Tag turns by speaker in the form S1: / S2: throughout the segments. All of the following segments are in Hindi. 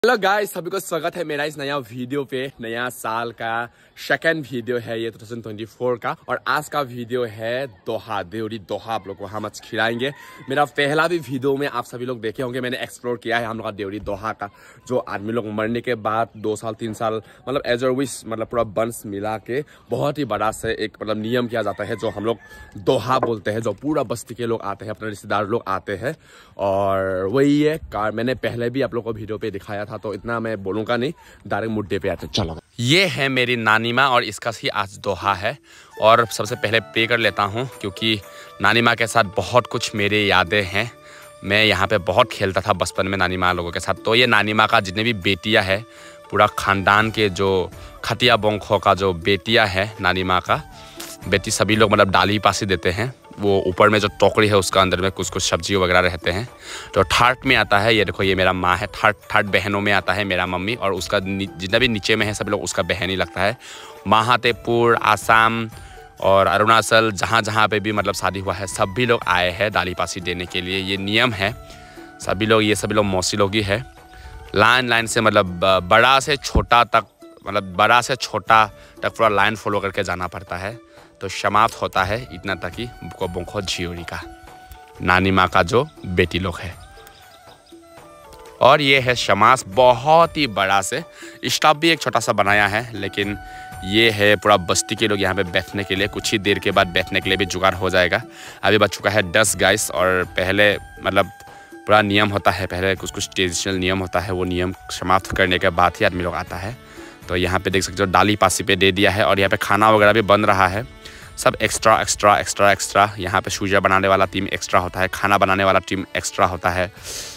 S1: हेलो गाइस, सभी को स्वागत है मेरा इस नया वीडियो पे। नया साल का सेकंड वीडियो है ये 2024 का। और आज का वीडियो है दोहा, देवरी दोहा। आप लोग को हम आज खिलाएंगे। मेरा पहला भी वीडियो में आप सभी लोग देखे होंगे, मैंने एक्सप्लोर किया है हम लोग का देवरी दोहा का। जो आदमी लोग मरने के बाद 2 साल 3 साल मतलब एज अ विश मतलब पूरा वंश मिला के बहुत ही बड़ा से एक मतलब नियम किया जाता है, जो हम लोग दोहा बोलते हैं। जो पूरा बस्ती के लोग आते हैं, अपने रिश्तेदार लोग आते हैं। और वही है कार मैंने पहले भी आप लोग को वीडियो पे दिखाया था, तो इतना मैं बोलूंगा नहीं, डायरेक्ट मुद्दे पे आते। चलो, ये है मेरी नानी माँ और इसका ही आज दोहा है। और सबसे पहले पे कर लेता हूँ, क्योंकि नानी माँ के साथ बहुत कुछ मेरी यादें हैं। मैं यहाँ पे बहुत खेलता था बचपन में नानी माँ लोगों के साथ। तो ये नानी माँ का जितने भी बेटियाँ हैं, पूरा खानदान के जो खतिया बोंखो का जो बेटियाँ है, नानी माँ का बेटी सभी लोग मतलब डाली पासी देते हैं। वो ऊपर में जो टोकरी है उसका अंदर में कुछ कुछ सब्जी वगैरह रहते हैं। तो थर्ड में आता है, ये देखो ये मेरा माँ है। थर्ड बहनों में आता है मेरा मम्मी, और उसका जितना भी नीचे में है सब लोग उसका बहन ही लगता है। महादेवपुर, आसाम और अरुणाचल, जहाँ जहाँ पे भी मतलब शादी हुआ है, सभी लोग आए हैं डाली पासी देने के लिए। ये नियम है। सभी लोग मौसी लोग ही है। लाइन से मतलब बड़ा से छोटा तक, मतलब बड़ा से छोटा तक पूरा लाइन फॉलो करके जाना पड़ता है। तो समाप्त होता है इतना तक ही बोंखो झियोरी का, नानी माँ का जो बेटी लोग है। और ये है समास, बहुत ही बड़ा से। स्टॉप भी एक छोटा सा बनाया है, लेकिन ये है पूरा बस्ती के लोग यहाँ पे बैठने के लिए। कुछ ही देर के बाद बैठने के लिए भी जुगाड़ हो जाएगा। अभी बच चुका है 10 गाइस। और पहले मतलब पूरा नियम होता है, पहले कुछ ट्रेडिशनल नियम होता है, वो नियम समाप्त करने के बाद ही आदमी लोग आता है। तो यहाँ पे देख सकते हो डाली पासी पे दे दिया है। और यहाँ पे खाना वगैरह भी बन रहा है, सब एक्स्ट्रा। यहाँ पे सूजा बनाने वाला टीम एक्स्ट्रा होता है, खाना बनाने वाला टीम एक्स्ट्रा होता है।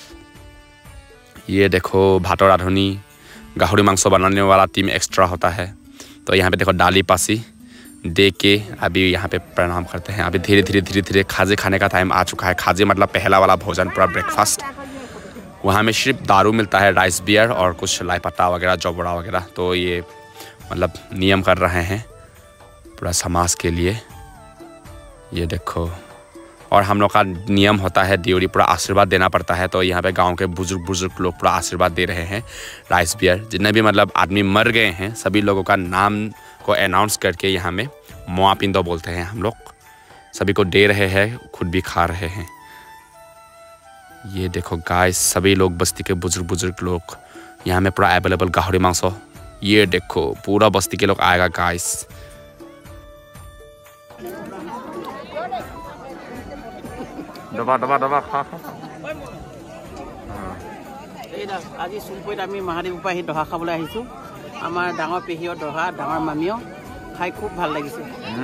S1: ये देखो भातो राधुनी, गाहरी मांस बनाने वाला टीम एक्स्ट्रा होता है। तो यहाँ पे देखो डाली पासी दे के अभी यहाँ पे प्रणाम करते हैं। अभी धीरे धीरे खाजे खाने का टाइम आ चुका है। खाजे मतलब पहला वाला भोजन, पूरा ब्रेकफास्ट। वहाँ में सिर्फ दारू मिलता है, राइस बियर और कुछ लाई पत्ता वगैरह, जौबड़ा वगैरह। तो ये मतलब नियम कर रहे हैं पूरा समाज के लिए। ये देखो। और हम लोग का नियम होता है देवरी पूरा आशीर्वाद देना पड़ता है। तो यहाँ पे गांव के बुजुर्ग लोग पूरा आशीर्वाद दे रहे हैं। राइस बियर जितने भी मतलब आदमी मर गए हैं, सभी लोगों का नाम को अनाउंस करके यहाँ में मोआ पिंदो बोलते हैं हम लोग, सभी को दे रहे हैं, खुद भी खा रहे हैं। ये देखो गाइस, सभी लोग बस्ती के बुजुर्ग लोग यहाँ में पूरा अवेलेबल गाहरी मांस। ये देखो पूरा बस्ती के लोग आएगा गाइस। दबा खा।
S2: আজি চুলপৈত আমি মহাদেৱ পৰা সেই দহা খাবলৈ আহিছোঁ। আমাৰ ডাঙৰ পেহীৰ দহা, ডাঙৰ মামীও খাই খুব ভাল লাগিছে।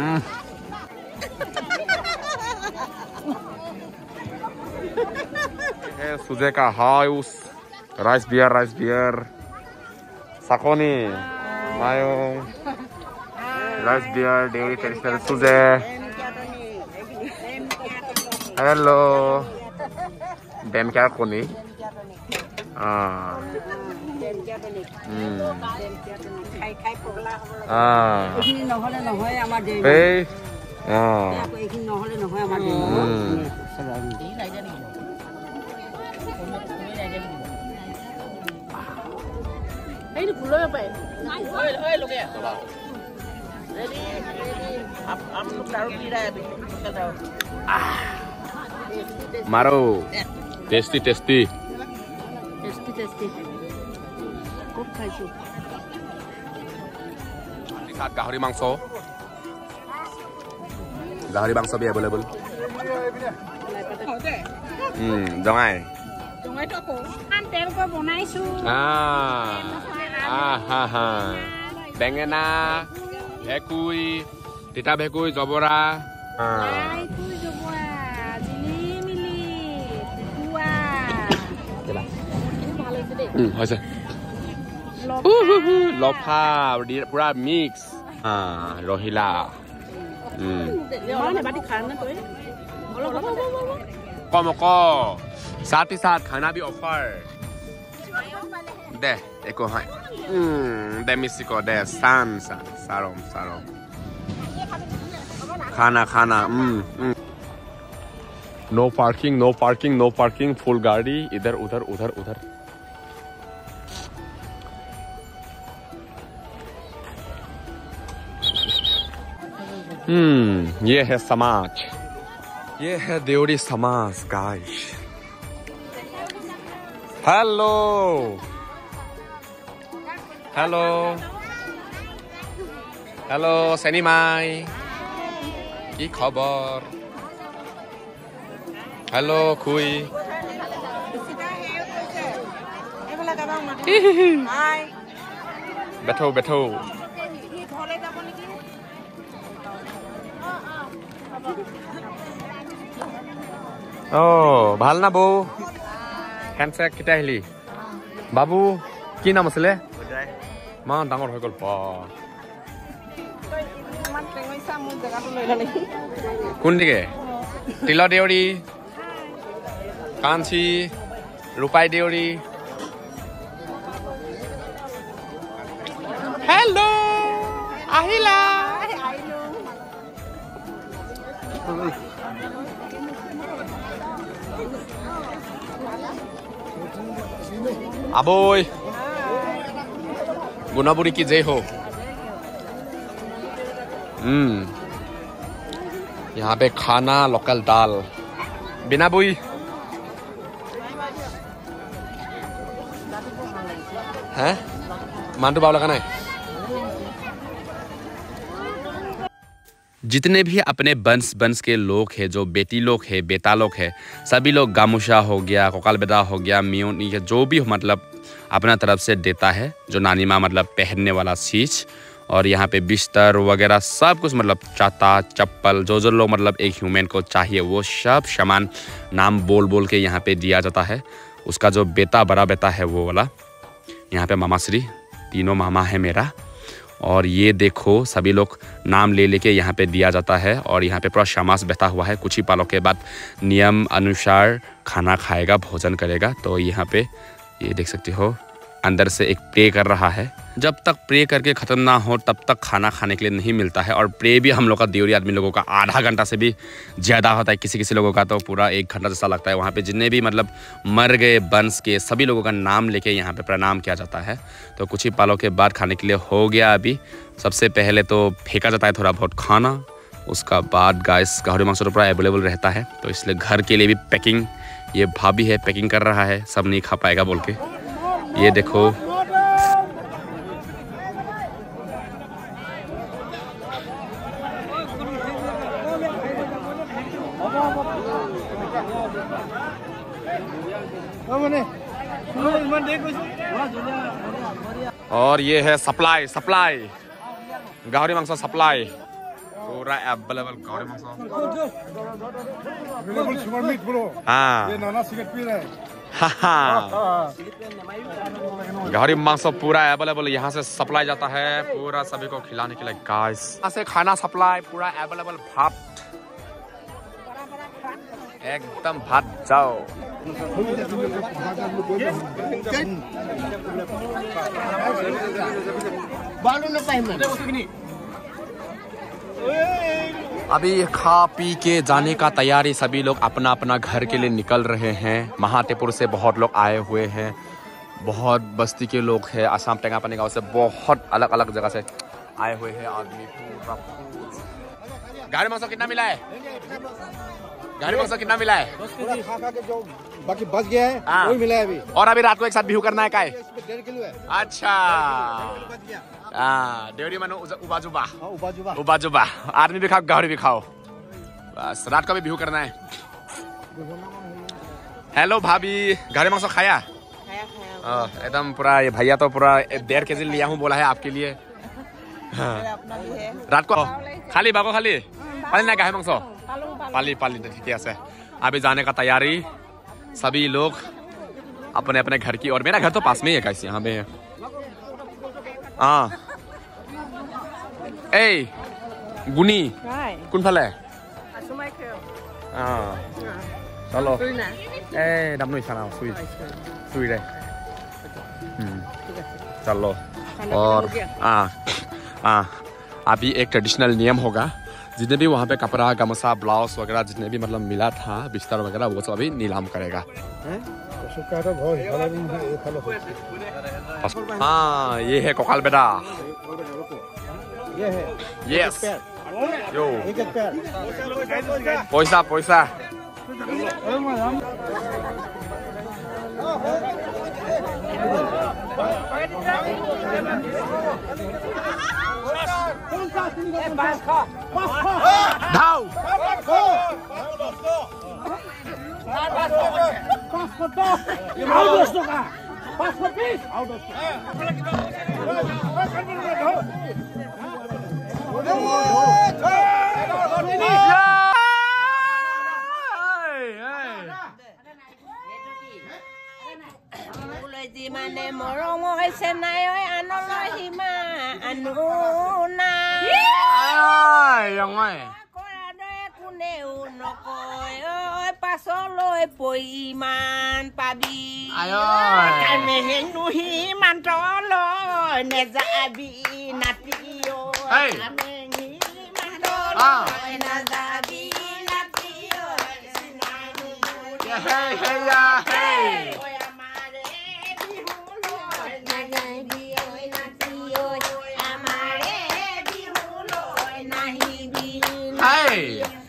S1: सुजे का हाउस, राइस बियर, साकोनी, Mayong, rice beer, Deori traditional suje. Hello, डेम क्या कोनी? मारो टेस्टी
S2: খুব খাইছোঁ।
S1: साथ गाहरी मांस भी अवेलेबल। जमाई बेंगेना, भेकुई, तिता भेकुई, जबरा। लफा पूरा मिक्स। रोहिला कमको साथ ही साथ खाना भी ऑफर दे एको है। दे मिसिको दे सारोम खाना। नो पार्किंग, फुल गाड़ी इधर उधर। ये है समाज, ये है देवरी समाज गाइस। हेलो हेलो हेलो सेनिमाई, की खबर? हेलो खुई, बैठो बैठो। ओ ভাল না বউ? হ্যান্ডশেক কেতিয়া আহিলি? বাবু কি নাম আছিলে? ইমান ডাঙৰ হৈ গ'ল বা। কোনদিকে? তিল দেউৰী, কাঞ্চি, ৰূপাই দেউৰী। হেল্ল' আহিলা? अबोय गुनाबुरी की जय हो। यहाँ पे खाना लोकल दाल बिना बुई है मानटू बाव लगा नहीं। जितने भी अपने बंस के लोग हैं, जो बेटी लोग है, बेटा लोग है, सभी लोग गामुशा हो गया, कोकाल बेदा हो गया, मियोनी जो भी मतलब अपना तरफ से देता है, जो नानी माँ मतलब पहनने वाला चीज़। और यहाँ पे बिस्तर वगैरह सब कुछ मतलब चाता चप्पल जो लोग मतलब एक ह्यूमन को चाहिए वो सब सामान नाम बोल बोल के यहाँ पे दिया जाता है। उसका जो बेटा बड़ा बेटा है वो वाला यहाँ पे मामा श्री, तीनों मामा है मेरा। और ये देखो सभी लोग नाम ले लेके यहाँ पे दिया जाता है। और यहाँ पे पूरा शमास बैठा हुआ है। कुछ ही पालों के बाद नियम अनुसार खाना खाएगा, भोजन करेगा। तो यहाँ पे ये देख सकते हो अंदर से एक प्रे कर रहा है। जब तक प्रे करके ख़त्म ना हो तब तक खाना खाने के लिए नहीं मिलता है। और प्रे भी हम लोग का देवरी आदमी लोगों का आधा घंटा से भी ज़्यादा होता है, किसी लोगों का तो पूरा 1 घंटा जैसा लगता है। वहाँ पे जितने भी मतलब मर गए वंश के सभी लोगों का नाम लेके यहाँ पे प्रणाम किया जाता है। तो कुछ ही पालों के बाद खाने के लिए हो गया। अभी सबसे पहले तो फेंका जाता है थोड़ा बहुत खाना, उसका बाद गाइस गाहरी मांस तो पूरा अवेलेबल रहता है। तो इसलिए घर के लिए भी पैकिंग, ये भाभी है पैकिंग कर रहा है, सब नहीं खा पाएगा बोल के। ये देखो और ये है सप्लाई गाहरी मांस सप्लाई पूरा अवेलेबल गाहरी मांस। हाँ गाहरी मांस पूरा अवेलेबल यहाँ से सप्लाई जाता है पूरा सभी को खिलाने के लिए गाइस। यहाँ से खाना सप्लाई पूरा अवेलेबल, भात एकदम भात जाओ। अभी खा पी के जाने का तैयारी, सभी लोग अपना अपना घर के लिए निकल रहे हैं। महातेपुर से बहुत लोग आए हुए हैं, बहुत बस्ती के लोग हैं, आसाम टेंगापानी गांव से बहुत अलग अलग जगह से आए हुए हैं आदमी। गाहरी मांस कितना मिला है? गाहरी मांस कितना मिला है?
S3: खा के जो बाकी बच गया है वही मिला है अभी।
S1: और अभी रात को एक साथ बिहू करना है का?
S3: 1.5 किलो है।
S1: अच्छा देवरी मानो उबाजुबा आदमी भी खाओ गाहरी भी खाओ, बस रात को भी बिहू करना है। हेलो भाभी, गाहरी मांस खाया? एकदम पूरा ये भैया तो पूरा 1.5 केजी लिया हूँ बोला है आपके लिए। रात को खाली बागो खाली पाली ना गाहरी मांस पाली ठीक है। अभी जाने का तैयारी, सभी लोग अपने अपने घर की। और मेरा घर तो पास में ही है कैसे यहाँ पे। ए गुनी कौन फल है? चलो ए दाम नहीं खाना सुई रे चलो। और अभी एक ट्रेडिशनल नियम होगा, जितने भी वहाँ पे कपड़ा गमछा ब्लाउज वगैरह जितने भी मतलब मिला था बिस्तर वगैरह वो सब अभी नीलाम करेगा। हाँ ये है कोकाल बेटा, यस यो
S3: एक पैर
S1: पैसा पैसा धाव
S4: Mane morong oi senai oi anolo hima anuna.
S1: Ay, yang ai.
S4: Korado kune unoko oi pasolo poi iman pabi.
S1: Ayo.
S4: Kame hendu himan tolo nezabi natio.
S1: Hey.
S4: Kame himan tolo nezabi natio.
S1: Hey, hey, ya, hey. Hey!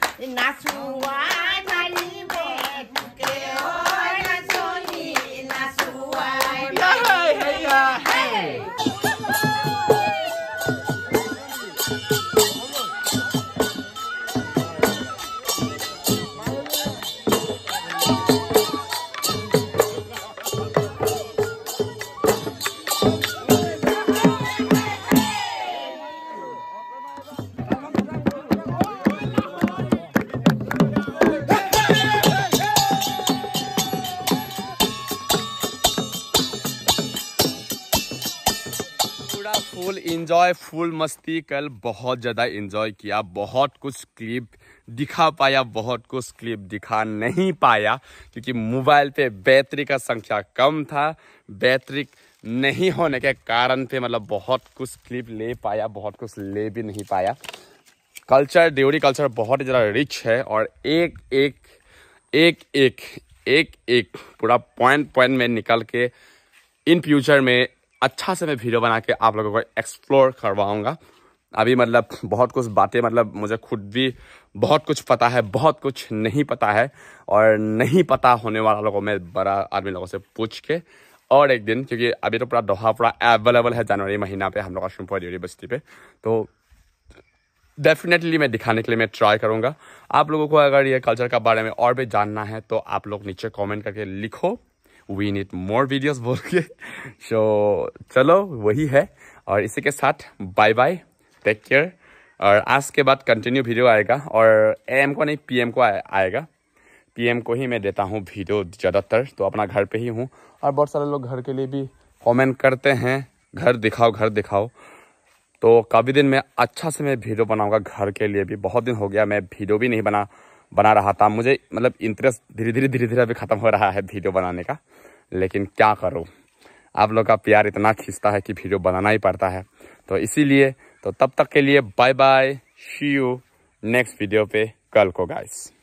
S1: Full enjoy full मस्ती कल बहुत ज़्यादा इंजॉय किया बहुत कुछ क्लिप दिखा पाया बहुत कुछ क्लिप दिखा नहीं पाया क्योंकि मोबाइल पे बैटरी का संख्या कम था बैटरी नहीं होने के कारण पे मतलब बहुत कुछ क्लिप ले पाया बहुत कुछ ले भी नहीं पाया। कल्चर देवरी कल्चर बहुत ज़्यादा रिच है और एक पूरा पॉइंट में निकल के इन फ्यूचर में अच्छा से मैं वीडियो बना के आप लोगों को एक्सप्लोर करवाऊंगा। अभी मतलब बहुत कुछ बातें मतलब मुझे खुद भी बहुत कुछ पता है बहुत कुछ नहीं पता है और नहीं पता होने वाला लोगों में बड़ा आदमी लोगों से पूछ के और एक दिन क्योंकि अभी तो पूरा दोहा पूरा अवेलेबल है जनवरी महीना पे हम लोग का शुम्पो देवरी बस्ती पे तो डेफिनेटली मैं दिखाने के लिए मैं ट्राई करूँगा। आप लोगों को अगर ये कल्चर के बारे में और भी जानना है तो आप लोग नीचे कॉमेंट करके लिखो वी नीड मोर वीडियोस बोल के सो चलो वही है और इसी के साथ बाय बाय टेक केयर और आज के बाद कंटिन्यू वीडियो आएगा और AM को नहीं PM को आएगा PM को ही मैं देता हूँ वीडियो ज़्यादातर तो अपना घर पे ही हूँ और बहुत सारे लोग घर के लिए भी कमेंट करते हैं घर दिखाओ तो काफ़ी दिन में अच्छा से मैं वीडियो बनाऊँगा घर के लिए भी बहुत दिन हो गया मैं वीडियो भी नहीं बना रहा था मुझे मतलब इंटरेस्ट धीरे धीरे अभी ख़त्म हो रहा है वीडियो बनाने का लेकिन क्या करूँ आप लोग का प्यार इतना खींचता है कि वीडियो बनाना ही पड़ता है तो इसीलिए तो तब तक के लिए bye bye see you next video पे कल को गाइस।